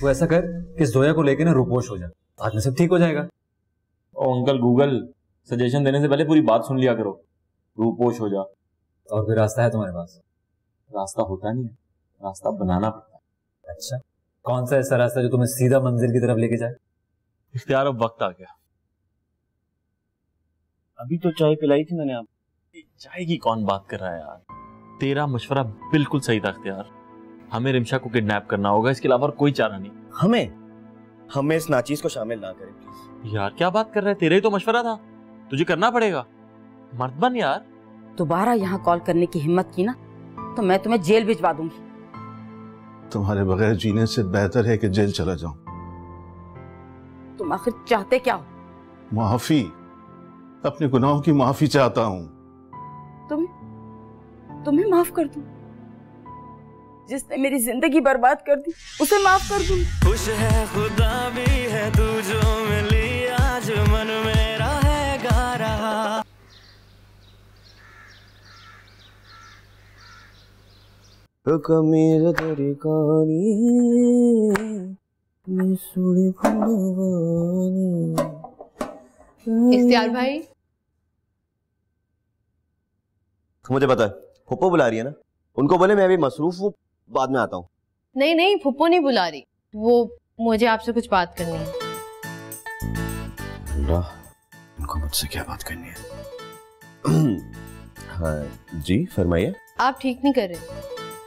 तो ऐसा कर कि जोया को लेके ना रूपोश हो जा, बाद में सब ठीक हो जाएगा। ओ अंकल गूगल, सजेशन देने से पहले पूरी बात सुन लिया करो। रूपोश हो जा। और कोई रास्ता है तुम्हारे पास? रास्ता होता नहीं है, रास्ता बनाना पड़ता है। अच्छा, कौन सा ऐसा रास्ता जो तुम्हें सीधा मंजिल की तरफ लेके जाए? इख्तियार अब वक्त आ गया। अभी तो चाय पिलाई थी मैंने आप। चाय की कौन बात कर रहा है यार? तेरा मशवरा बिल्कुल सही था इख्तियार। हमें रिमशा को किडनैप करना होगा, इसके अलावा कोई चारा नहीं। हमें इस नाचीज को शामिल ना करें प्लीज। यार क्या बात कर रहे हैं, तेरा ही तो मशवरा था, तुझे करना पड़ेगा। मर्द बन यार। दोबारा यहाँ कॉल करने की हिम्मत की ना तो मैं तुम्हें जेल भिजवा दूंगी। तुम्हारे बगैर जीने से बेहतर है कि जेल चला जाऊं। तुम आखिर चाहते क्या हो? माफी, अपने गुनाहों की माफी चाहता हूं। तुम्हें माफ कर दूं? जिसने मेरी जिंदगी बर्बाद कर दी उसे माफ कर दूं? खुश है खुदा भी है तू जो मिली, आज मन मेरा है गा रहा। कमीज तेरी कानी मैं सुड़ी फुलवानी। इख्तियार भाई, मुझे पता है फुप्पो बुला रही है ना, उनको बोले मैं अभी मसरूफ हूँ, बाद में आता हूँ। नहीं नहीं, फुप्पो नहीं बुला रही, वो मुझे आपसे कुछ बात करनी है। उनको मुझसे क्या बात करनी है? हाँ जी फरमाइए। आप ठीक नहीं कर रहे।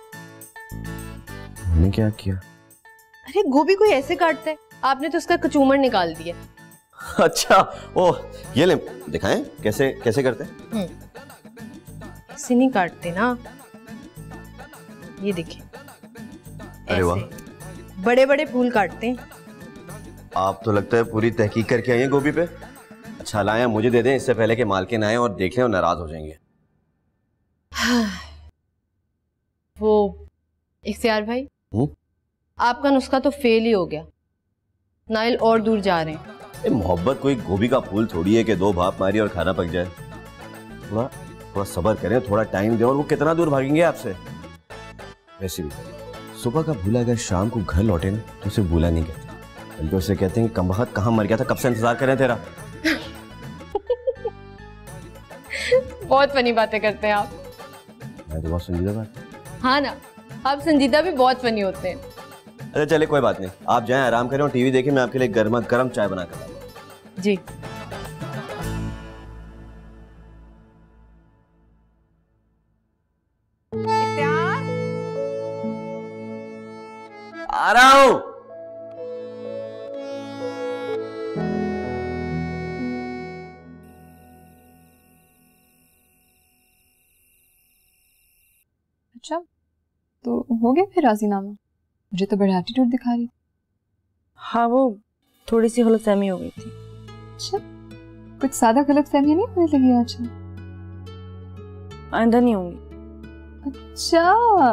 मैंने क्या किया? अरे गोभी कोई ऐसे काटता है, आपने तो उसका कचूमर निकाल दिया। अच्छा ओ ये ले दिखाएं कैसे कैसे करते हैं। ऐसे नहीं काटते ना, ये देखिए। अरे वाह, बड़े बड़े फूल काटते हैं। आप तो लगता है पूरी तहकीक करके आई हैं गोभी पे। अच्छा लाएं, मुझे दे दें इससे पहले कि मालकिन आए और देखें और नाराज हो जाएंगे। वो इख्तियार भाई, आपका नुस्खा तो फेल ही हो गया। नायल और दूर जा रहे हैं। मोहब्बत कोई गोभी का फूल थोड़ी है कि दो भाप मारी और खाना पक जाए। थोड़ा सब्र करें, थोड़ा टाइम दें, और वो कितना दूर भागेंगे आपसे। वैसे भी सुबह का भूला अगर शाम को घर लौटे ना तो उसे भूला नहीं कहते, बल्कि उसे कहते हैं कि कमबख्त कहाँ मर गया था, कब से इंतजार करें तेरा। बहुत फनी बातें करते हैं आप। मैं तो बहुत संजीदा बात। हाँ ना, आप संजीदा भी बहुत फनी होते हैं। अच्छा चले कोई बात नहीं, आप जाएं आराम करें और टीवी देखें, मैं आपके लिए गर्मा गर्म चाय बना कर लाऊंगा। जी। आ रहा हूं। अच्छा तो हो गया फिर राजीनामा? मुझे तो बड़ा एटीट्यूड दिखा रही थी। हाँ वो थोड़ी सी गलतफहमी हो गई थी। अच्छा, कुछ ज्यादा गलतफहमी नहीं होने लगी आज? आइंदा नहीं होंगी। अच्छा,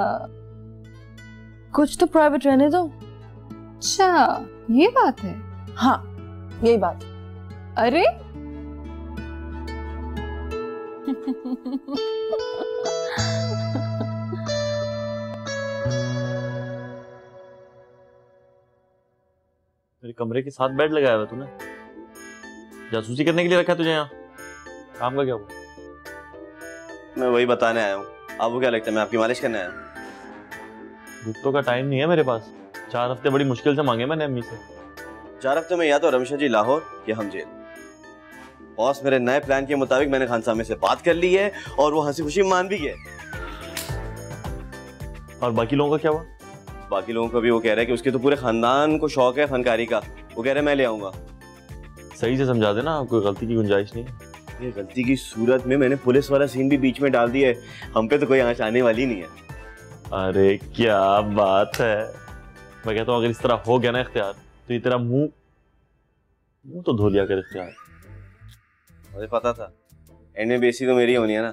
कुछ तो प्राइवेट रहने दो। अच्छा ये बात है? हाँ यही बात। अरे मेरे कमरे के साथ बेड लगाया हुआ तूने? जासूसी करने के लिए रखा तुझे यहाँ? काम का क्या हुआ? मैं वही बताने आया हूँ। आपको क्या लगता है मैं आपकी मालिश करने आया हूँ? गुप्तों का टाइम नहीं है मेरे पास। 4 हफ्ते बड़ी मुश्किल से मांगे मैंने अम्मी से। 4 हफ्ते में या तो रमशा जी लाहौर या हम जेल। बॉस मेरे नए प्लान के मुताबिक मैंने खान साहब से बात कर ली है और वो हंसी खुशी मान भी गए। और बाकी लोगों का क्या हुआ? बाकी लोगों को भी वो कह रहा है कि उसके तो पूरे खानदान को शौक है फनकारी का, वो कह रहे हैं मैं ले आऊंगा। सही से समझा देना, कोई गलती की गुंजाइश नहीं है। ये गलती की सूरत में मैंने पुलिस वाला सीन भी बीच में डाल दिया है, हम पे तो कोई आंच आने वाली नहीं है। अरे क्या बात है। मैं कहता हूँ अगर इस तरह हो गया ना इख्तियार, तो ये तेरा मुंह तो धो लिया कर इख्तियार। मुझे पता था एंड में बेइज्जती तो मेरी होनी है ना।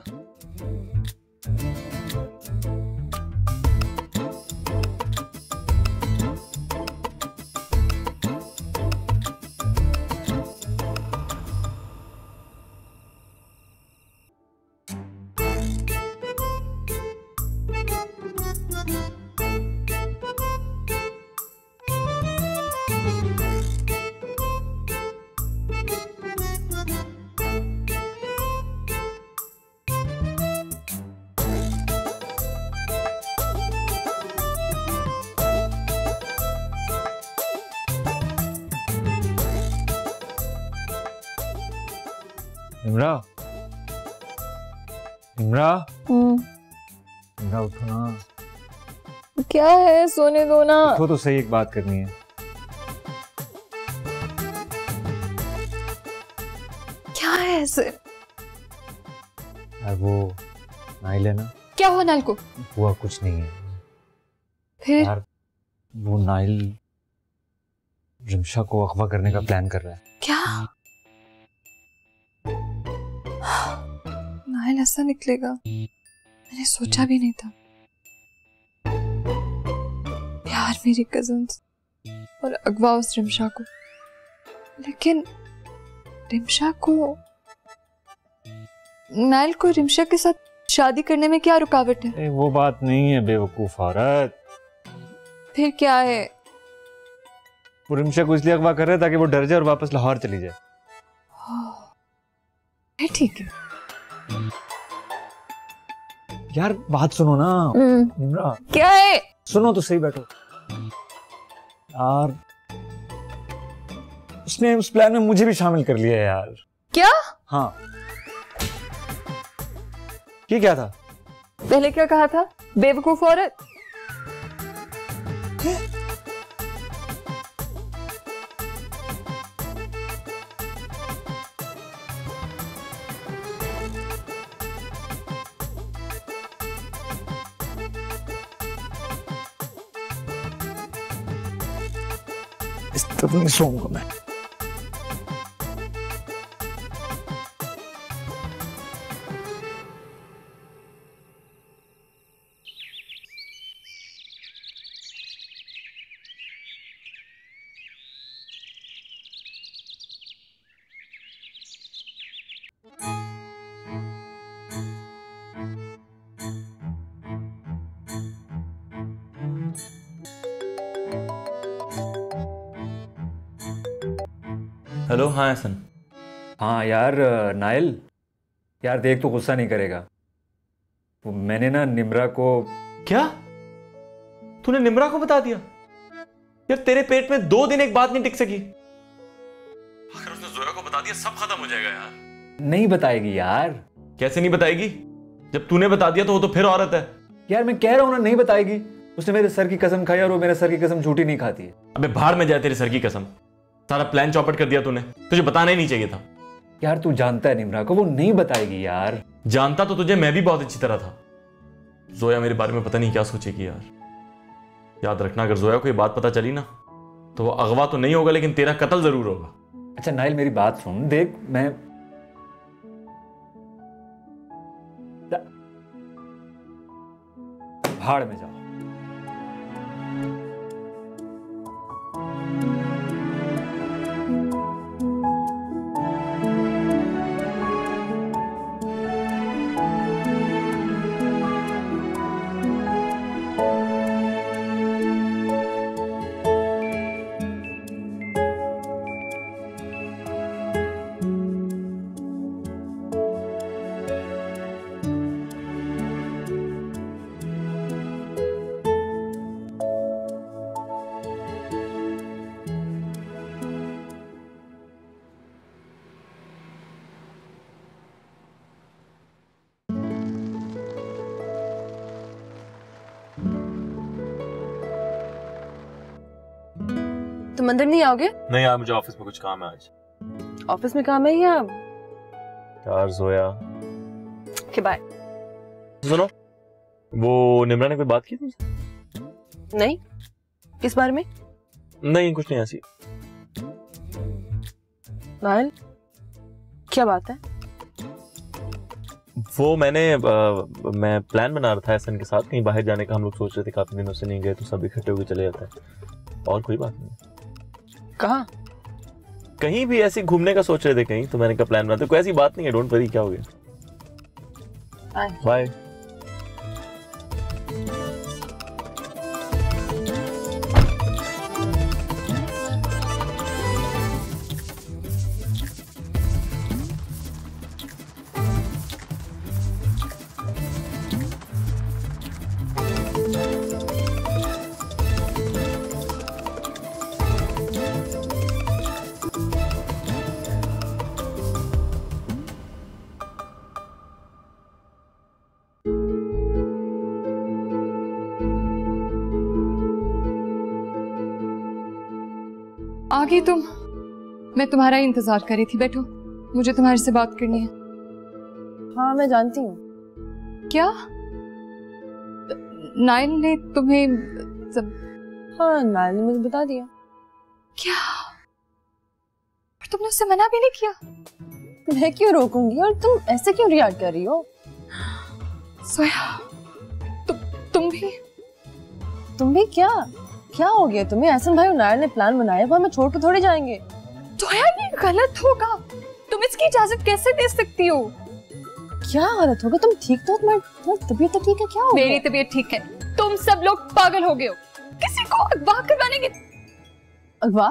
निम्रा, निम्रा, निम्रा उठो ना। क्या है, सोने दो ना। उठो तो सही, एक बात करनी है। क्या है ऐसे? यार वो नाइल है ना। क्या हुआ नाइल को? हुआ कुछ नहीं है फिर? यार वो नाइल रिमशा को अगवा करने का प्लान कर रहा है। क्या? नाइल ऐसा निकलेगा, मैंने सोचा भी नहीं था। प्यार मेरी कजन और अगवा उस रिमशा को, लेकिन रिमशा को, नाइल को रिमशा के साथ शादी करने में क्या रुकावट है? वो बात नहीं है बेवकूफ औरत। फिर क्या है? वो रिमशा को इसलिए अगवा कर रहा है ताकि वो डर जाए और वापस लाहौर चली जाए। ठीक है यार बात सुनो ना निम्रा। क्या है? सुनो तो सही, बैठो यार। उसने उस प्लान में मुझे भी शामिल कर लिया यार। क्या? हाँ। ये क्या था? पहले क्या कहा था, बेवकूफ औरत? इस तरह नहीं सोऊंगा मैं। हेलो। हाँ हसन। हाँ यार नाइल, यार देख तो गुस्सा नहीं करेगा। वो मैंने ना निम्रा को। क्या? तूने निम्रा को बता दिया? यार तेरे पेट में 2 दिन एक बात नहीं टिक सकी। अगर उसने जोया को बता दिया सब खत्म हो जाएगा यार। नहीं बताएगी यार। कैसे नहीं बताएगी? जब तूने बता दिया तो वो तो फिर औरत है। यार मैं कह रहा हूं ना, नहीं बताएगी। उसने मेरे सर की कसम खाई और वो मेरे सर की कसम झूठी नहीं खाती है। अबे भाड़ में जाए तेरे सर की कसम। सारा प्लान चौपट कर दिया तूने, तुझे बताना ही नहीं चाहिए था। यार तू जानता है निम्रा को, वो नहीं बताएगी यार। जानता तो तुझे मैं भी बहुत अच्छी तरह था। जोया मेरे बारे में पता नहीं क्या सोचेगी यार। याद रखना, अगर जोया को ये बात पता चली ना तो वो अगवा तो नहीं होगा लेकिन तेरा कत्ल जरूर होगा। अच्छा नाइल मेरी बात सुन, देख मैं भाड़ में जाओ। तुम अंदर नहीं आओगे? नहीं यार, मुझे ऑफिस में कुछ काम है आज। ऑफिस में काम है या? यार जोया। के बाय। सुनो, वो निम्रा ने कोई बात की तुमसे? नहीं, किस बारे में? नहीं कुछ नहीं ऐसी। नाइल क्या बात है? वो मैं प्लान बना रहा था एहसन के साथ कहीं बाहर जाने का। हम लोग सोच रहे थे, काफी दिनों से नहीं गए तो सब इकट्ठे होकर चले जाते हैं। और कोई बात नहीं। कहाँ? कहीं भी ऐसे घूमने का सोच रहे थे कहीं, तो मैंने कहा प्लान बनाते। कोई ऐसी बात नहीं है, डोंट वरी। क्या हो गया? बाय। आ गई तुम। मैं तुम्हारा ही इंतजार कर रही थी। बैठो, मुझे तुम्हारे से बात करनी है। हाँ मैं जानती हूँ। क्या नायल ने तुम्हें सब? हाँ नायल ने मुझे बता दिया। क्या? पर तुमने उससे मना भी नहीं किया। मैं क्यों रोकूंगी, और तुम ऐसे क्यों रिएक्ट कर रही हो? सोया, तुम भी क्या क्या हो गया तुम्हें? एहसन भाई और नायल ने प्लान बनाया, वो हमें छोड़ के थोड़ी जाएंगे। सोया, ये गलत होगा। तुम इसकी इजाजत कैसे दे सकती हो? क्या गलत होगा? तुम ठीक तो, तुम्हारी तबीयत तो ठीक है? क्या हो गया? मेरी तबीयत ठीक है। तुम सब लोग पागल हो गए हो। किसी को अगवा करवाने के। अगवा?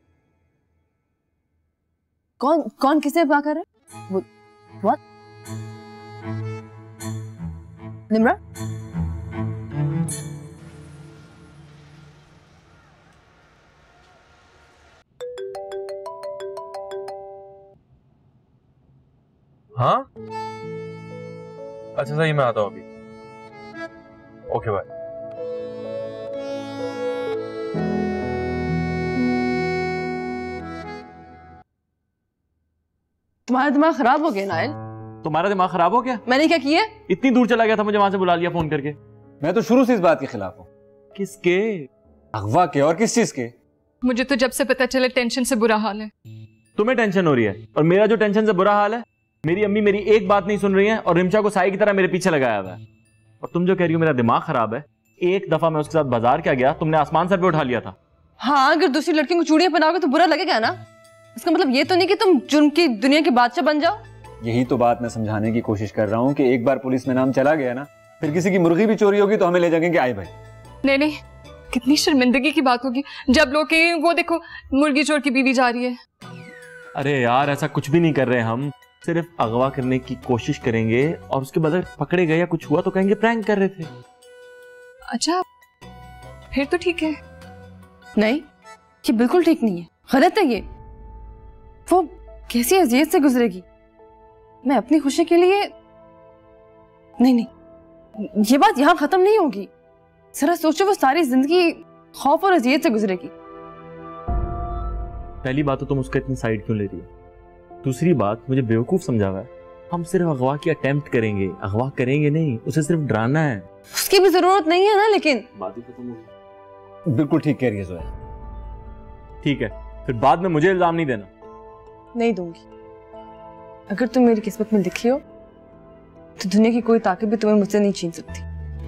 कौन किसे अगवा कर रहा है? वो निम्रा? हाँ अच्छा सही, मैं आता हूँ अभी। Okay bye. तुम्हारा दिमाग खराब हो गया नायल। तुम्हारा दिमाग खराब हो गया? मैंने क्या किया? इतनी दूर चला गया था, मुझे वहां से बुला लिया फोन करके। मैं तो शुरू से इस बात के खिलाफ हूँ। किसके? अगवा के। और किस चीज के? मुझे तो जब से पता चले टेंशन से बुरा हाल है। तुम्हें टेंशन हो रही है, और मेरा जो टेंशन से बुरा हाल है, मेरी अम्मी मेरी एक बात नहीं सुन रही है और रिमशा को साई की तरह मेरे पीछे लगाया हुआ है। और तुम जो कह रही हो मेरा दिमाग खराब है, एक दफा मैं उसके साथ बाजार क्या गया, तुमने आसमान सर पे उठा लिया था। हाँ, अगर दूसरी लड़कियों को चूड़ियां पहनाओगे तो बुरा लगेगा ना। इसका मतलब ये तो नहीं कि तुम जुर्म की दुनिया के बादशाह बन जाओ। यही तो बात मैं समझाने की कोशिश कर रहा हूँ कि एक बार पुलिस में नाम चला गया ना, फिर किसी की मुर्गी भी चोरी होगी तो हमें ले जाएंगे आई भाई। नहीं, कितनी शर्मिंदगी की बात होगी जब लोग कहेंगे वो देखो मुर्गी चोर की बीवी जा रही है। अरे यार, ऐसा कुछ भी नहीं कर रहे हम, सिर्फ अगवा करने की कोशिश करेंगे और उसके बाद पकड़े गए या कुछ हुआ तो कहेंगे प्रैंक कर रहे थे। अच्छा, फिर तो ठीक है। नहीं, ये बिल्कुल ठीक नहीं है, गलत है ये। वो कैसी अजियत से गुजरेगी। मैं अपनी खुशी के लिए नहीं, ये बात यहाँ खत्म नहीं होगी। जरा सोचो, वो सारी जिंदगी खौफ और अजियत से गुजरेगी। पहली बात तो तुम उसका इतनी साइड क्यों ले रही हो? दूसरी बात, मुझे बेवकूफ समझा हुआ है। हम सिर्फ अगवा की अटेम्प्ट करेंगे, अगवा करेंगे नहीं, उसे सिर्फ डराना है। उसकी भी जरूरत नहीं है ना। लेकिन बात ही खत्म हो गई। बिल्कुल ठीक कह रही है जोया। ठीक है, फिर बाद में मुझे इल्जाम नहीं देना। नहीं दूंगी। अगर तुम मेरी किस्मत में लिखी हो तो दुनिया की कोई ताकत भी तुम्हें मुझसे नहीं छीन सकती।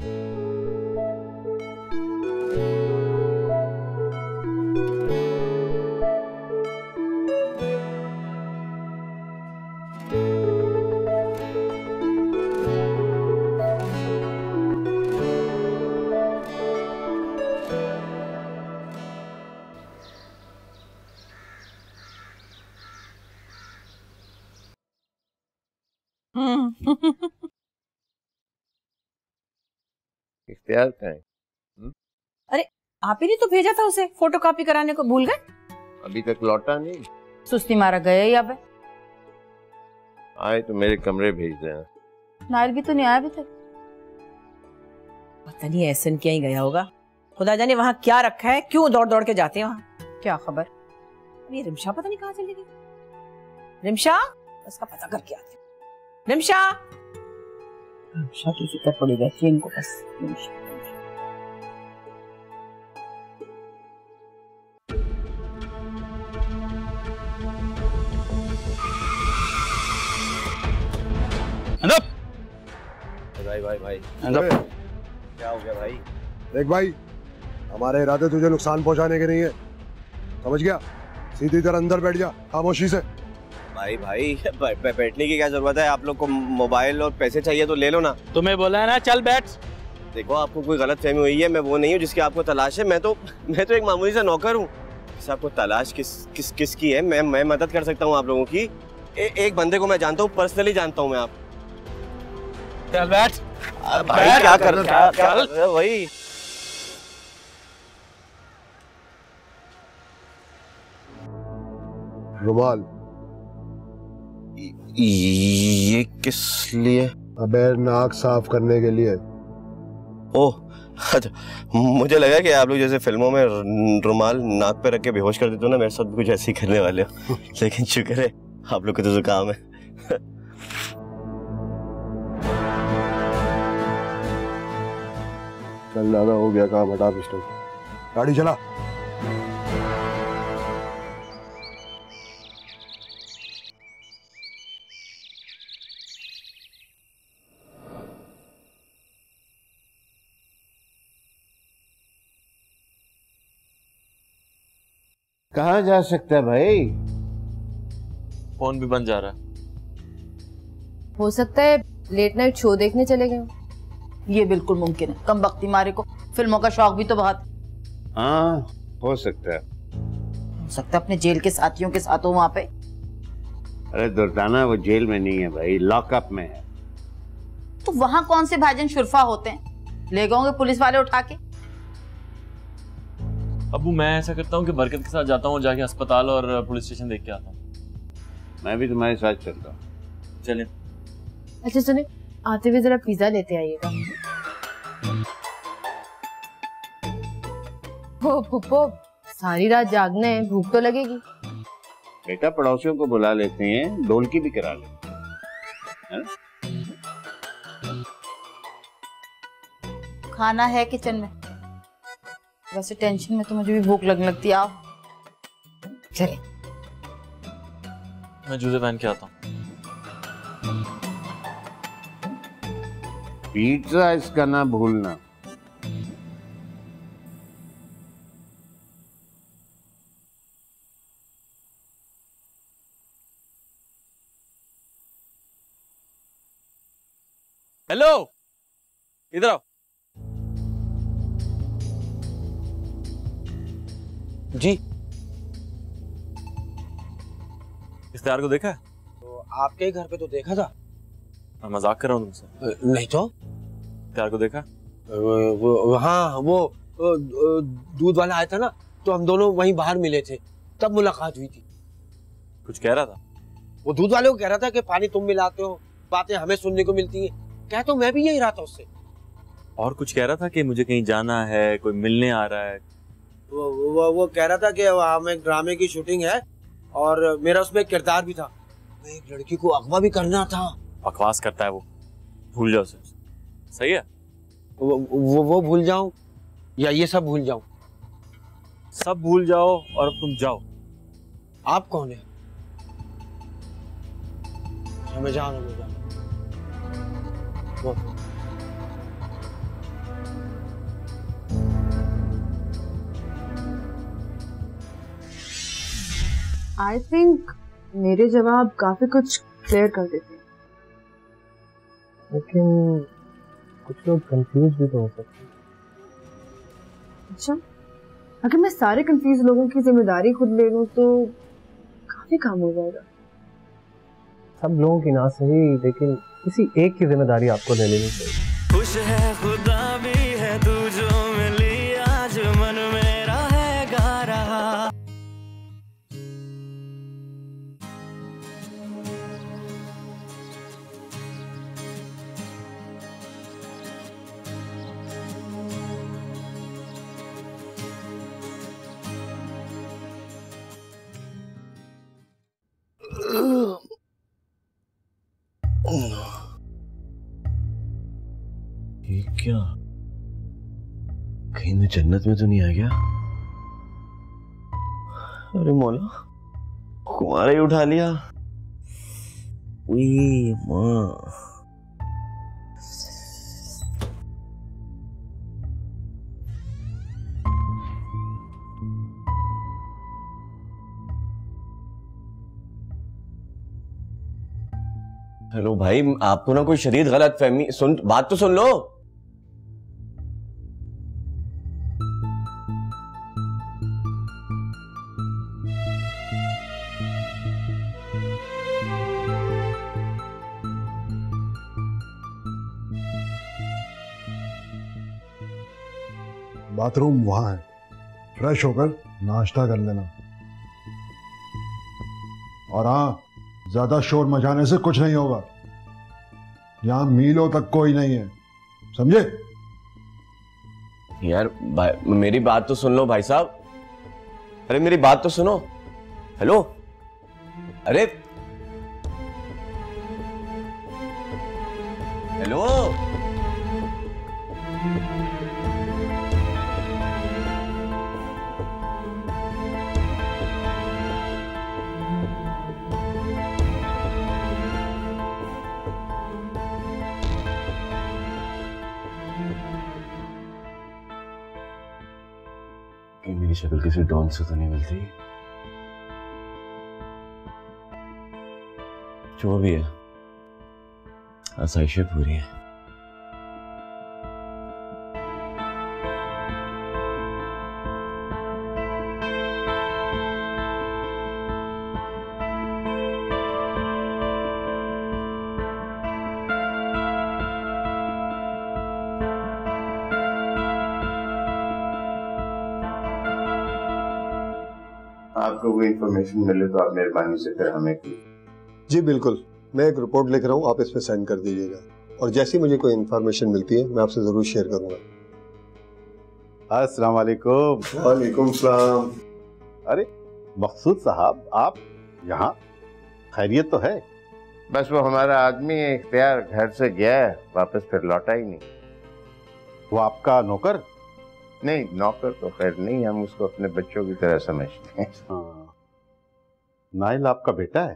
इख्तियार का है। अरे आप ही ने तो भेजा था उसे फोटो कॉपी कराने को, भूल गए? अभी तक लौटा नहीं। सुस्ती मारा गया ही। अब आए तो मेरे कमरे भेज देना। नायल भी तो नहीं आया अभी तक। पता नहीं एहसन क्या ही गया होगा। खुदा जाने वहाँ क्या रखा है, क्यों दौड़ दौड़ के जाते हैं वहाँ, क्या खबर। ये रिमशा पता नहीं कहाँ चली गई। रिमशा, उसका पता करके आते। रिमशा की फिक्र पड़ी रहती है इनको बस। भाई क्या हो गया भाई? देख भाई, हमारे इरादे तुझे नुकसान पहुंचाने के नहीं है, समझ गया? सीधी तरह अंदर बैठ जा खामोशी से। भाई बैठने की क्या जरूरत है? आप लोग को मोबाइल और पैसे चाहिए तो ले लो ना। तुम्हें बोला है ना, चल बैठ। देखो, आपको कोई गलत फहमी हुई है, मैं वो नहीं हूँ जिसकी आपको तलाश है। मैं तो एक मामूली सा नौकर हूँ। आपको तलाश किसकी है? मैं मदद कर सकता हूँ आप लोगों की। एक बंदे को मैं जानता हूँ, पर्सनली जानता हूँ मैं। आप चल बैठ। भाई क्या कर रहे हो? वही रुमाल ये किस लिए? अबे नाक साफ करने के लिए। ओह अच्छा, मुझे लगा कि आप लोग जैसे फिल्मों में रुमाल नाक पे रख के बेहोश कर देते हो ना, मेरे साथ कुछ ऐसे ही करने वाले हो। लेकिन शुक्र है आप लोग को तो जुकाम है। चल ज्यादा हो गया काम, हटा पिस्टल, गाड़ी चला। कहाँ जा सकता है भाई? फोन भी बंद जा रहा है। हो सकता है लेट नाइट शो देखने चले गए हो। ये बिल्कुल मुमकिन है, कम वक्ती मारे को फिल्मों का शौक भी तो बहुत। हाँ हो सकता है। हो सकता है अपने जेल के साथियों के साथ हो वहां पे। अरे दुर्दाना वो जेल में नहीं है भाई, लॉकअप में है। तो वहां कौन से भाईजान शुरफा होते हैं, ले गए होंगे पुलिस वाले उठा के। अबू मैं ऐसा करता हूँ कि बरकत के साथ जाता हूँ, जाके अस्पताल और पुलिस स्टेशन देख के आता हूँ। मैं भी तुम्हारे साथ चलता हूँ। चलिए। अच्छा सुने, आते हुए जरा पिज्जा लेते आइएगा। हो पुप्पो, सारी रात जागना है, भूख तो लगेगी। बेटा पड़ोसियों को बुला लेते हैं, डोलकी भी करा लेते हैं। खाना है किचन में। वैसे टेंशन में तो मुझे भी भूख लगने लगती है। आप चले। मैं जूते पहन के आता हूँ। पिज्जा इसका ना भूलना। हेलो, इधर आओ। जी। इख्तियार को देखा है? तो आपके घर पे तो देखा था। मैं मजाक कर रहा हूँ तुमसे। नहीं तो। इख्तियार को देखा? हाँ वो दूध वाला आया था ना, तो हम दोनों वहीं बाहर मिले थे, तब मुलाकात हुई थी। कुछ कह रहा था? वो दूध वाले को कह रहा था कि पानी तुम मिलाते हो, बातें हमें सुनने को मिलती हैं। कह तो मैं भी यही रहा था उससे। और कुछ कह रहा था कि मुझे कहीं जाना है, कोई मिलने आ रहा है। वो कह रहा था कि वहाँ में एक ड्रामे की शूटिंग है और मेरा उसमें एक किरदार भी था। एक लड़की को अगवा भी करना था। बकवास करता है वो, भूल जाओ उसे। सही है? वो भूल जाऊं या ये सब भूल जाऊं? सब भूल जाओ और अब तुम जाओ। आप कौन है? मैं जा रहा हूँ। आई थिंक मेरे जवाब काफी कुछ क्लियर कर देते हैं, लेकिन कुछ लोग कंफ्यूज भी तो हो सकते हैं। अच्छा, अगर मैं सारे कंफ्यूज लोगों की जिम्मेदारी खुद ले लूं तो काफी काम हो जाएगा। सब लोगों की ना सही, लेकिन किसी एक की जिम्मेदारी आपको ले लेनी चाहिए। खुश है खुदा भी है, तू जो मिली आज मन मेरा है गा रहा। ये क्या, कहीं मैं जन्नत में तो नहीं आ गया? अरे मौला, कुमारा ही उठा लिया। उई माँ। हेलो भाई, आप तो ना कोई शदीद गलत फहमी, सुन बात तो सुन लो। बाथरूम वहां है, फ्रेश होकर नाश्ता कर लेना। और हाँ, ज्यादा शोर मचाने से कुछ नहीं होगा, यहां मीलों तक कोई नहीं है, समझे? यार मेरी बात तो सुन लो भाई साहब। अरे मेरी बात तो सुनो। हेलो, अरे हेलो, मेरी शक्ल किसी डॉन से तो नहीं मिलती। जो भी है, आसाइशें पूरी है। आपको कोई इन्फॉर्मेशन मिले तो आप मेहरबानी से फिर हमें जी बिल्कुल, मैं एक रिपोर्ट लिख रहा हूँ, आप इस पे साइन कर दीजिएगा और जैसी मुझे कोई इन्फॉर्मेशन मिलती है मैं आपसे जरूर शेयर करूंगा। अस्सलाम वालेकुम। वालेकुम सलाम। अरे मकसूद साहब, आप यहाँ, खैरियत तो है? बस वो हमारा आदमी इख्तियार घर से गया है, वापस फिर लौटा ही नहीं। वो आपका नौकर? नहीं, नौकर तो खैर नहीं, हम उसको अपने बच्चों की तरह समझते हैं। हाँ। नाइल आपका बेटा है?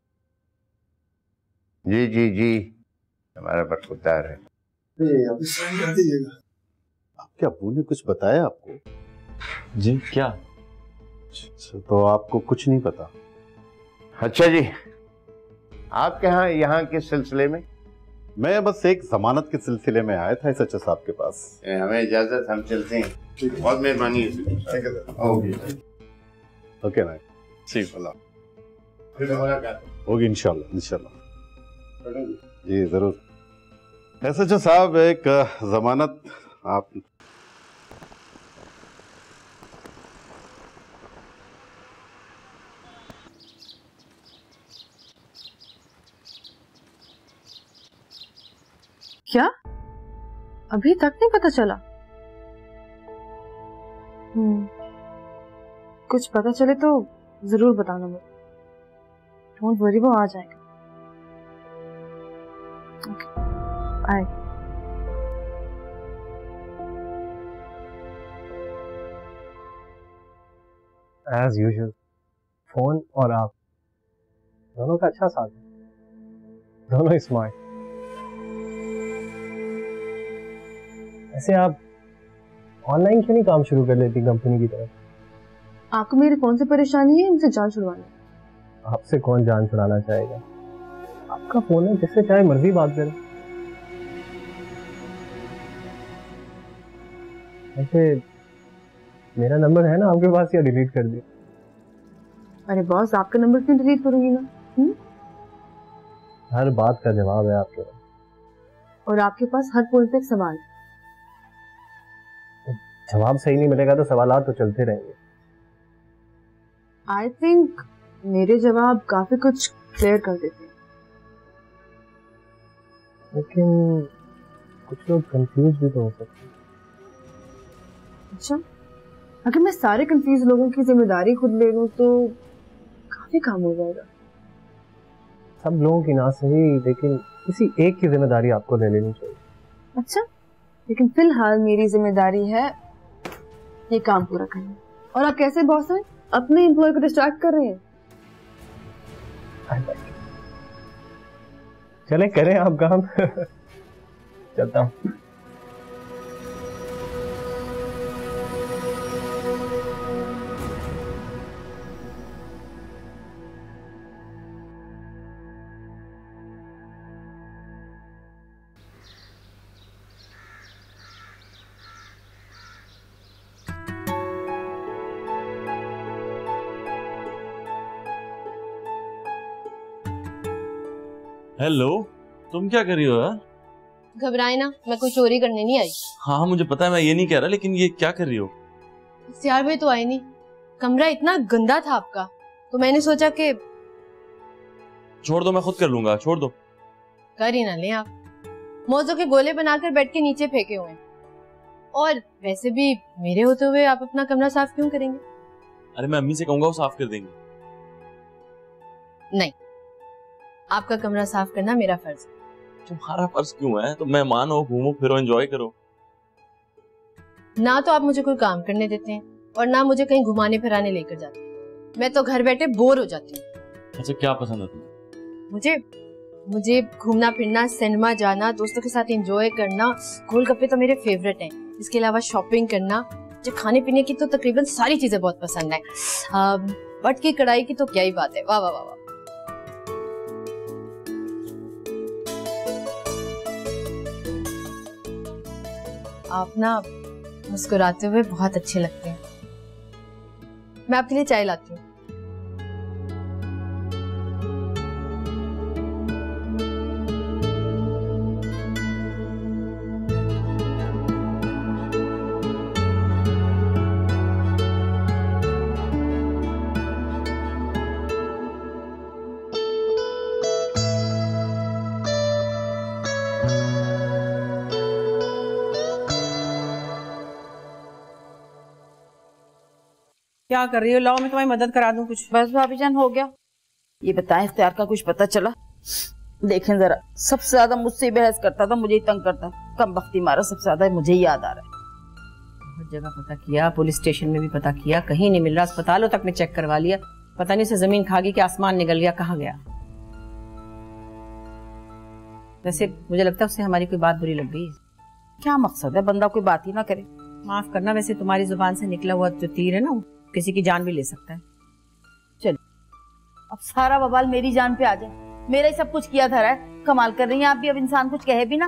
जी जी जी, हमारा बरखुरदार है। आपके अब्बू ने कुछ बताया आपको? जी क्या? तो आपको कुछ नहीं पता? अच्छा जी, आपके यहाँ किस सिलसिले में? मैं बस एक जमानत के सिलसिले में आया था एसएचओ साहब के पास। हमें इजाजत, हम चलते हैं। बहुत मेहरबानी है। ओके ना, ठीक, फिर होगी इंशाल्लाह इंशाल्लाह। जी जरूर। एसएचओ साहब, एक जमानत आप क्या अभी तक नहीं पता चला? कुछ पता चले तो जरूर बताना मुझे। डोंट वरी, वो आ जाएगा। Okay, bye. As usual phone और आप दोनों का अच्छा साथ है, दोनों स्मार्ट। ऐसे आप ऑनलाइन क्यों नहीं काम शुरू कर लेती कंपनी की तरफ? आपको मेरे फोन से परेशानी है, मुझे जान छुड़वाना है। आपसे कौन जान छुड़ाना चाहेगा? आपका फोन है, जिससे चाहे मर्जी बात करें। ऐसे मेरा नंबर है ना आपके पास, या डिलीट कर दिया? अरे बॉस, आपका नंबर क्यों डिलीट करूंगी ना? हर बात का जवाब है आपके पास, और आपके पास हर पॉइंट पे एक सवाल है। जवाब सही नहीं मिलेगा तो सवालात तो चलते रहेंगे। आई थिंक मेरे जवाब काफी कुछ क्लियर कर देते हैं। लेकिन कुछ लोग कंफ्यूज भी तो हो सकते हैं। अच्छा, अगर मैं सारे कंफ्यूज लोगों की जिम्मेदारी खुद ले लूं तो काफी काम हो जाएगा। सब लोगों की ना सही, लेकिन किसी एक की जिम्मेदारी आपको ले लेनी चाहिए। अच्छा, लेकिन फिलहाल मेरी जिम्मेदारी है ये काम पूरा करना। और आप कैसे बॉस हैं, अपने एम्प्लॉय को डिस्ट्रैक्ट कर रहे हैं। चले करें आप काम। चलता हूँ। हेलो, तुम क्या कर रही हो यार? घबराए ना, मैं कोई चोरी करने नहीं आई। हाँ मुझे पता है, मैं ये नहीं कह रहा, लेकिन ये क्या कर रही हो? यार भाई तो आए नहीं, कमरा इतना गंदा था आपका, तो मैंने सोचा कि छोड़ दो, मैं खुद कर लूंगा, छोड़ दो। कर ही ना ले आप, मौजों के गोले बनाकर बेड के नीचे फेंके हुए हैं। और वैसे भी मेरे होते हुए आप अपना कमरा साफ क्यों करेंगे? अरे मैं अम्मी से कहूंगा वो साफ कर देंगे। नहीं, आपका कमरा साफ करना मेरा फर्ज है। तुम्हारा फर्ज क्यों है? तो मेहमान हो, घूमो फिरो, एंजॉय करो। ना तो आप मुझे कोई काम करने देते हैं और ना मुझे कहीं घुमाने फिराने लेकर जाते हैं। मैं तो घर बैठे बोर हो जाती हूँ। अच्छा, क्या पसंद है तुम्हें? मुझे घूमना फिरना, सिनेमा जाना, दोस्तों के साथ एंजॉय करना, गोलगप्पे तो मेरे फेवरेट हैं। इसके अलावा शॉपिंग करना, जो खाने पीने की तो तकरीबन सारी चीजें बहुत पसंद है। बट की कढ़ाई की तो क्या ही बात है, वाह वाह वाह वाह। आप ना मुस्कुराते हुए बहुत अच्छे लगते हैं। मैं आपके लिए चाय लाती हूँ। क्या कर रही हो? लाओ मैं तुम्हारी मदद करा दूं कुछ। बस भाभी जान हो गया। ये बताएं इख्तियार का कुछ पता चला? देखें जरा, सबसे ज्यादा मुझसे ही बहस करता था, मुझे ही तंग करता। कम बख्ती मारा, सबसे ज्यादा मुझे ही याद आ रहा है। बहुत जगह पता किया, पुलिस स्टेशन में भी पता किया, कहीं नहीं मिल रहा। अस्पतालों तक में चेक करवा लिया, पता नहीं उसे जमीन खा गई कि आसमान निकल गया, कहाँ गया। वैसे मुझे लगता है उससे हमारी कोई बात बुरी लग गई। क्या मकसद है बंदा कोई बात ही ना करे? माफ करना, वैसे तुम्हारी जुबान से निकला हुआ जो तीर है ना, किसी की जान भी ले सकता है। चलो, अब सारा बवाल मेरी जान पे आ जाए। मेरा ही सब कुछ किया धरा है। कमाल कर रही हैं आप भी, अब इंसान कुछ कहे भी ना।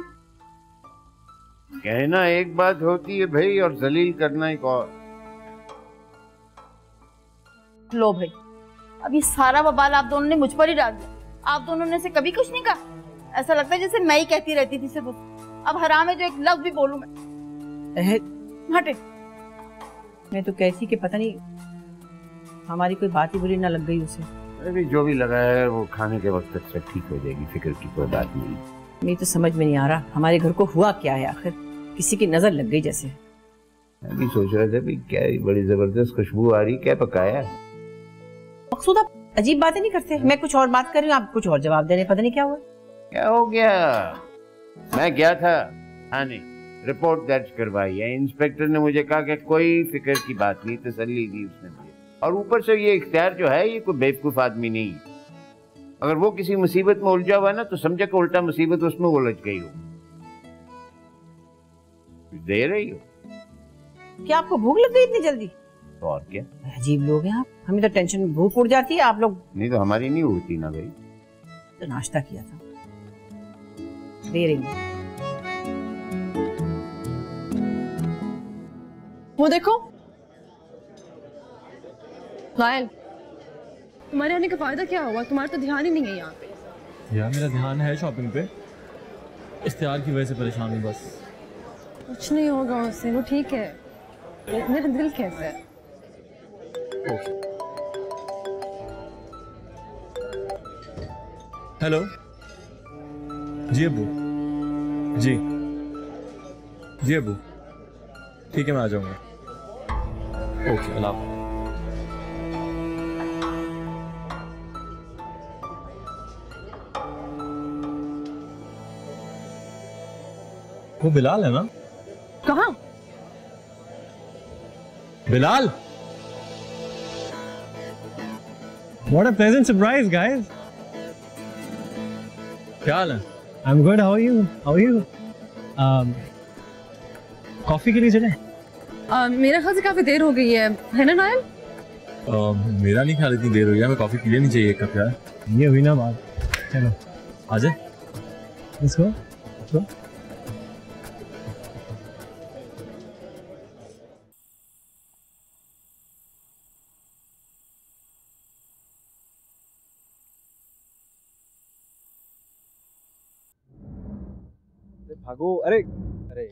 कहना एक बात होती है भाई, और जलील करना एक और। लो भाई, अब ये सारा बवाल आप दोनों ने मुझ पर ही डाल दिया। आप दोनों ने से कभी कुछ नहीं कहा। ऐसा लगता है जैसे मैं ही कहती रहती थी सिर्फ। अब हराम है जो एक लफ्ज भी बोलूं मैं। हटे। मैं तो कहती कि पता नहीं हमारी कोई बात ही बुरी ना लग गई उसे। अभी जो भी लगा है वो खाने के वक्त तक सब ठीक हो जाएगी, फिक्र की कोई बात नहीं। मेरी तो समझ में नहीं आ रहा हमारे घर को हुआ क्या है आखिर। किसी की नजर लग गई जैसे। मैं भी सोच रहा था भाई क्या बड़ी जबरदस्त खुशबू आ रही, क्या पकाया? मकसूद आप अजीब बातें नहीं करते। मैं कुछ और बात कर रही हूँ, आप कुछ और जवाब दे रहे। पता नहीं क्या हुआ। क्या हो गया? मैं गया था थाने, रिपोर्ट दर्ज करवाई है। इंस्पेक्टर ने मुझे कहा कि कोई फिक्र की बात नहीं, तसल्ली दी उसने मुझे। और ऊपर से ये इख्तियार जो है ये कोई बेवकूफ आदमी नहीं है। अगर वो किसी मुसीबत में उलझा हुआ ना तो समझे कि उल्टा मुसीबत उसमें उलझ गई हो। दे रही हो? क्या आपको भूख लग गई इतनी जल्दी? तो और क्या, अजीब लोग हैं आप। हमें तो टेंशन में भूख उड़ जाती है, आप लोग नहीं तो हमारी नहीं उड़ती ना भाई। तो नाश्ता किया था, दे रही हूँ। वो देखो नायल, तुम्हारे आने का फायदा क्या हुआ? तुम्हारा तो ध्यान ही नहीं है यहाँ पे। यार मेरा ध्यान है शॉपिंग पे, इख्तियार की वजह से परेशान हूँ बस। कुछ नहीं होगा उससे, वो ठीक है। मेरा दिल कैसा है? हेलो जी अबू, जी जी अबू, ठीक है मैं आ जाऊंगा। ओके, अल्लाह हाफ़िज़। वो बिलाल है ना? कहाँ? Bilal, What a pleasant surprise, guys. क्या हाल है? I'm good. How are you? How are you? Coffee के लिए चलें? मेरा ख्याल से काफी देर हो गई है ना नायल? मेरा नहीं ख्याल इतनी देर हो गया। हमें कॉफी पी लेनी चाहिए एक कप यार। ये हुई ना बात। चलो आ जाए। Let's go. Go. भागो। अरे अरे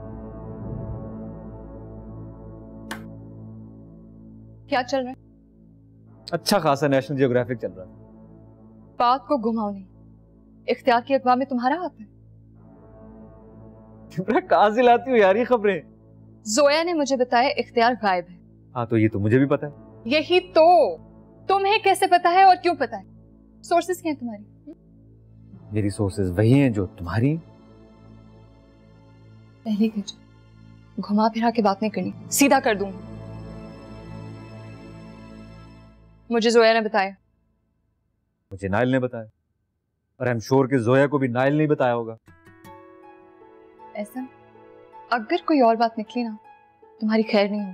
क्या चल रहा है? अच्छा खासा नेशनल जियोग्राफिक चल रहा है। बात को घुमाओ नहीं। इख्तियार की अखबार में तुम्हारा हाथ है। कहाँ से लाती हो यार ये खबरें? जोया ने मुझे बताया इख्तियार गायब है। हाँ तो ये तो मुझे भी पता है। यही तो, तुम्हें कैसे पता है और क्यों पता है? सोर्सेस क्या है तुम्हारी? मेरी सोर्सेज वही हैं जो तुम्हारी। पहले कर, घुमा फिरा के बात नहीं करनी, सीधा कर दूंगी। मुझे जोया ने बताया। मुझे नायल ने बताया, और आई एम श्योर कि जोया को भी नायल ने बताया होगा। ऐसा अगर कोई और बात निकली ना, तुम्हारी खैर नहीं हो।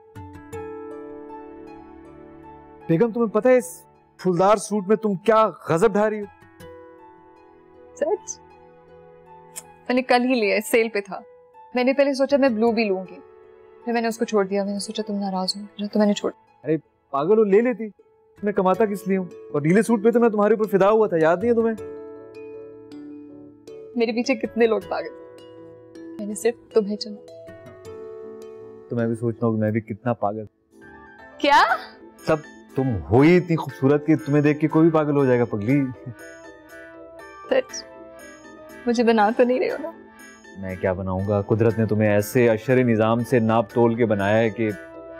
बेगम तुम्हें पता है इस फूलदार सूट में तुम क्या गजब ढा रही हो? सच? मैंने कल ही लिया, सेल पे था। मैंने पहले सोचा मैं ब्लू भी लूंगी, फिर मैंने उसको छोड़ दिया। मैंने सोचा तुम नाराज हो तो मैंने छोड़ दिया। अरे पागल हो, ले लेती। मैं कमाता किस लिए हूँ? और नीले सूट पे तो मैं तुम्हारे ऊपर फिदा हुआ था, याद नहीं है तुम्हें? मेरे पीछे कितने लोग पागल, मैंने सिर्फ तुम्हें चुना। तो मैं भी सोच रहा हूँ मैं भी कितना पागल। क्या? सब तुम हो ही इतनी खूबसूरत कि तुम्हें देख के कोई भी पागल हो जाएगा पगली। सच? मुझे बना तो नहीं रहे हो ना? मैं क्या बनाऊंगा, कुदरत ने तुम्हें ऐसे अशर निजाम से नाप तोल के बनाया है कि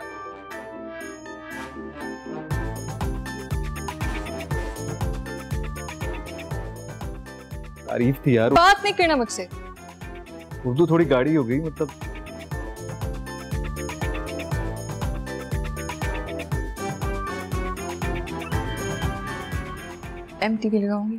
तारीफ थी यार। बात नहीं करना मुझसे। उर्दू थोड़ी गाढ़ी हो गई, मतलब MTV लगाऊंगी।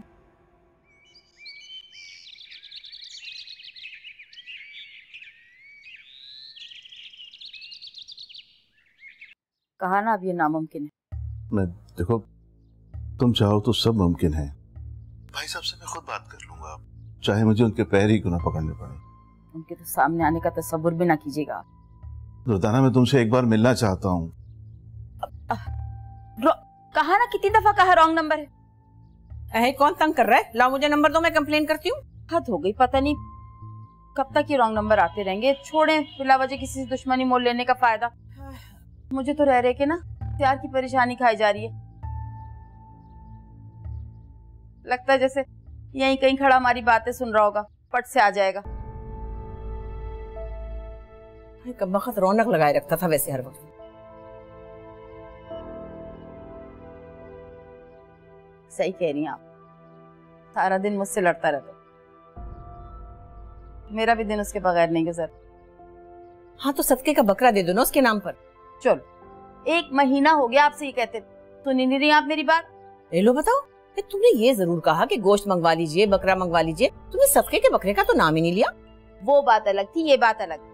कहा ना अब ये नामुमकिन है। मैं देखो, तुम चाहो तो सब मुमकिन है। भाई साहब से मैं खुद बात कर लूंगा, चाहे मुझे उनके पैर ही क्यों ना पकड़ने पड़े। उनके तो सामने आने का तसव्वुर भी ना कीजिएगा। दुर्दाना, मैं तुमसे एक बार मिलना चाहता हूँ। कहा ना कितनी दफा कहा रॉन्ग नंबर है। कौन तंग कर रहा है? लाओ मुझे नंबर दो, मैं कंप्लेन करती हूँ। हद हो गई, पता नहीं कब तक ये रॉन्ग नंबर आते रहेंगे। छोड़ें, बिला वजह किसी से दुश्मनी मोल लेने का फायदा। मुझे तो रह रहे के ना प्यार की परेशानी खाई जा रही है। लगता है जैसे यहीं कहीं खड़ा हमारी बातें सुन रहा होगा, पट से आ जाएगा। कब वक्त रौनक लगाए रखता था वैसे हर वक्त। सही कह रही हैं आप, सारा दिन मुझसे लड़ता रहता। मेरा भी दिन उसके बगैर नहीं गुजर। हाँ तो सदके का बकरा दे दो ना उसके नाम पर। चलो, 1 महीना हो गया आपसे ये कहते, सुनी नहीं रही आप मेरी बात। लो बताओ, तुमने ये जरूर कहा कि गोश्त मंगवा लीजिए, बकरा मंगवा लीजिए, तुमने सदके के बकरे का तो नाम ही नहीं लिया। वो बात अलग थी, ये बात अलग।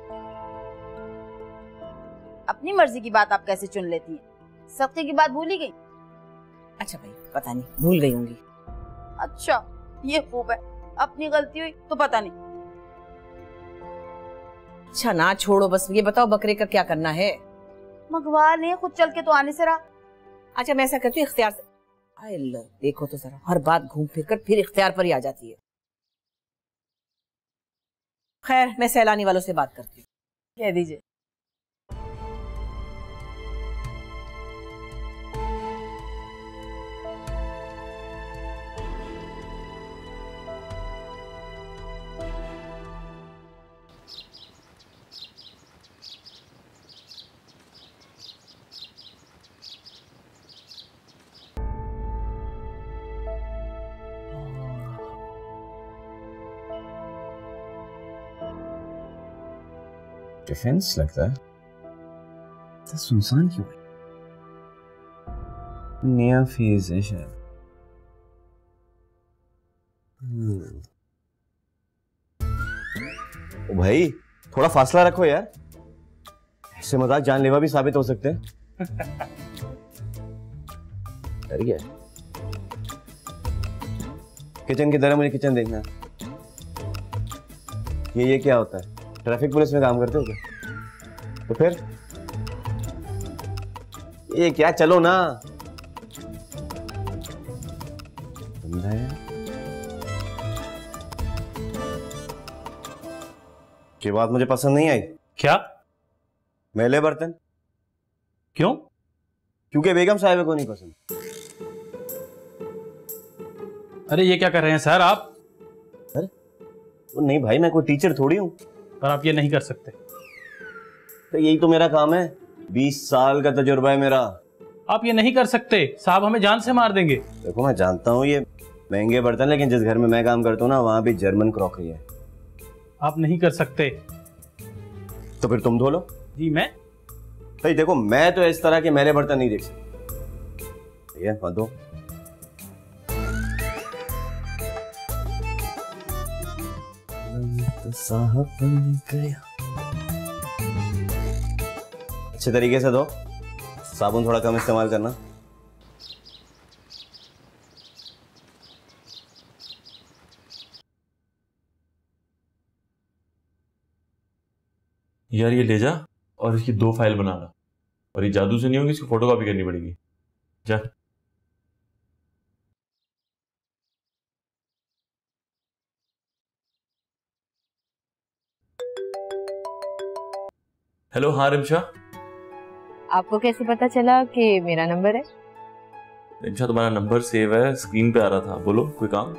अपनी मर्जी की बात आप कैसे चुन लेती हैं? सदके की बात भूल ही गई? अच्छा भाई, पता नहीं, भूल गई होंगी। अच्छा, ये खूब है, अपनी गलती हुई तो पता नहीं। अच्छा ना छोड़ो, बस ये बताओ बकरे का क्या करना है? मंगवा ले, खुद चल के तो आने से रहा। अच्छा मैं ऐसा करती हूँ, इख्तियार से। अल्लाह, देखो तो जरा, हर बात घूम फिर कर फिर इख्तियार पर ही आ जाती है। खैर, मैं सैलानी वालों से बात करती हूँ। कह दीजिए। डिफेंस लगता है तो सुनसान क्यों है? नया फेज है शायद। ओ भाई, थोड़ा फासला रखो यार, ऐसे मजाक जानलेवा भी साबित हो सकते हैं। डर गया? किचन की तरह मुझे किचन देखना। ये क्या होता है? ट्रैफिक पुलिस में काम करते हो क्या? तो फिर ये क्या, चलो ना। ये बात मुझे पसंद नहीं आई। क्या? मैले बर्तन। क्यों? क्योंकि बेगम साहिबा को नहीं पसंद। अरे ये क्या कर रहे हैं सर आप? अरे नहीं भाई, मैं कोई टीचर थोड़ी हूँ। पर आप ये नहीं कर सकते। तो यही तो मेरा काम है, 20 साल का तजुर्बा है मेरा। आप ये नहीं कर सकते साहब, हमें जान से मार देंगे। देखो मैं जानता हूँ ये महंगे बर्तन, लेकिन जिस घर में मैं काम करता हूँ ना वहाँ भी जर्मन क्रॉकरी है। आप नहीं कर सकते। तो फिर तुम धो लो। जी मैं? भाई देखो मैं तो इस तरह के मैले बर्तन नहीं देख सकता। ये मत दो। तो साहब बन गया। अच्छे तरीके से धो, साबुन थोड़ा कम इस्तेमाल करना। यार ये ले जा और इसकी 2 फाइल बनाना, और ये जादू से नहीं होगी, इसकी फोटो कॉपी करनी पड़ेगी। जा। हेलो, हाँ रिमशा। आपको कैसे पता चला कि मेरा नंबर है? रिमशा तुम्हारा नंबर सेव है, स्क्रीन पे आ रहा था। बोलो, कोई काम?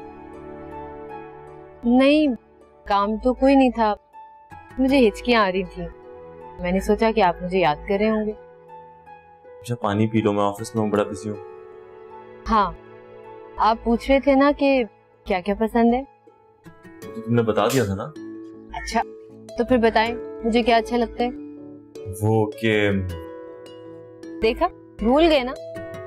नहीं, काम तो कोई नहीं था, मुझे हिचकियां आ रही थी। मैंने सोचा कि आप मुझे याद कर रहे होंगे। अच्छा पानी पी लो, मैं ऑफिस में हूँ, बड़ा बिजी हूँ। हाँ, आप पूछ रहे थे ना कि क्या क्या पसंद है। तो तुमने बता दिया था ना। अच्छा तो फिर बताएं मुझे क्या अच्छा लगता है। वो के देखा, भूल गए ना।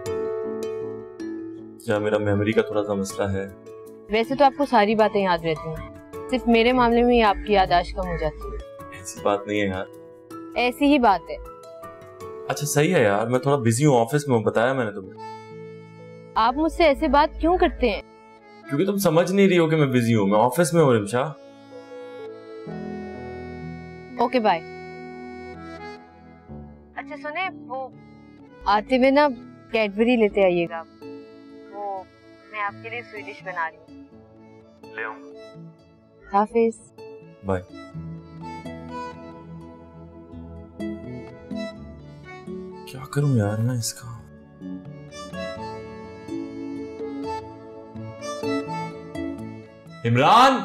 क्या मेरा मेमोरी का थोड़ा सा मसला है। वैसे तो आपको सारी बातें याद रहती हैं, सिर्फ मेरे मामले में ही आपकी याददाश्त कम हो जाती है। ऐसी बात नहीं है यार। ऐसी ही बात है। अच्छा सही है यार, मैं थोड़ा बिजी हूँ, ऑफिस में हूँ, बताया मैंने तुम्हें। आप मुझसे ऐसे बात क्यों करते हैं? क्योंकि तुम समझ नहीं रही हो कि मैं बिजी हूँ, मैं ऑफिस में हूँ रिमशा। Okay bye. अच्छा सुने, वो आते हुए ना कैडबरी लेते आइएगा, वो मैं आपके लिए स्वीडिश बना रही हूँ। ले आऊँ। हाफिज। बाय। क्या करूं यार मैं इसका। इमरान,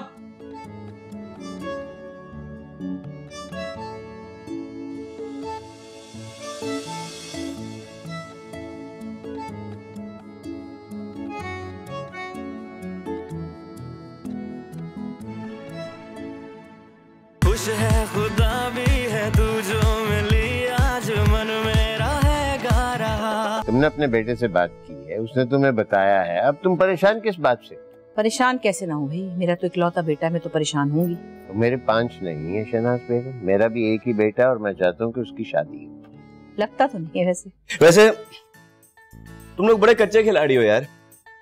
खुश है खुदा भी है, तू जो मिली आज मन मेरा है गा रहा। तुमने अपने बेटे से बात की है, उसने तुम्हें बताया है, अब तुम परेशान किस बात से? परेशान कैसे ना हूँ भाई, मेरा तो इकलौता बेटा है, मैं तो परेशान होंगी। तो मेरे 5 नहीं है शहनाज बेगम, मेरा भी एक ही बेटा है और मैं चाहता हूँ कि उसकी शादी हो। लगता तो नहीं है वैसे। वैसे तुम लोग बड़े कच्चे खिलाड़ी हो यार।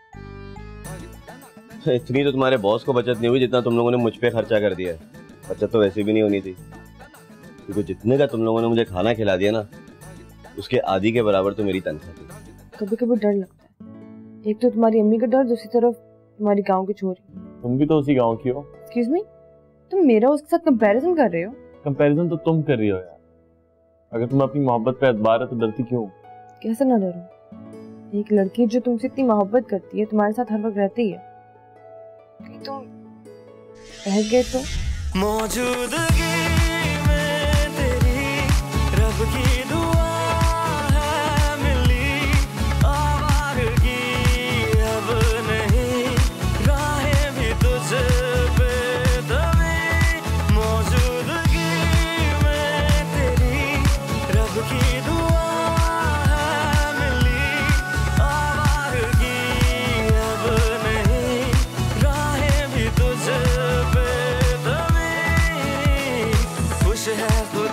इतनी तो तुम्हारे बॉस को बचत नहीं हुई जितना तुम लोगों ने मुझ पे खर्चा कर दिया है। बचत तो वैसे भी नहीं होनी थी, क्योंकि जितने का तुम लोगों ने मुझे खाना खिला दिया ना, उसके आधी के बराबर तो मेरी तनख्वाह थी। कभी कभी डर लगता है, एक तो तुम्हारी अम्मी का डर, दूसरी तरफ तुम्हारी गांव की छोरी। तुम भी तो उसी गांव की हो। एक्सक्यूज मी, तुम मेरा उसके साथ कंपैरिजन कर रहे हो? कंपैरिजन तो तुम कर रही हो यार। अगर तुम अपनी मोहब्बत पे एतबार है तो डरती क्यों? कैसे ना डरो, एक लड़की जो तुमसे इतनी मोहब्बत करती है, तुम्हारे साथ हर वक्त रहती है, तुम रह गए तो मौजूदगी में तेरी रब की दुआ है मिली, आवारगी अब नहीं, राहें भी तुझ पे दबी। मौजूदगी में तेरी रब की दुआ है मिली, आवारगी अब नहीं, राहें भी तुझ पे दबी। खुश है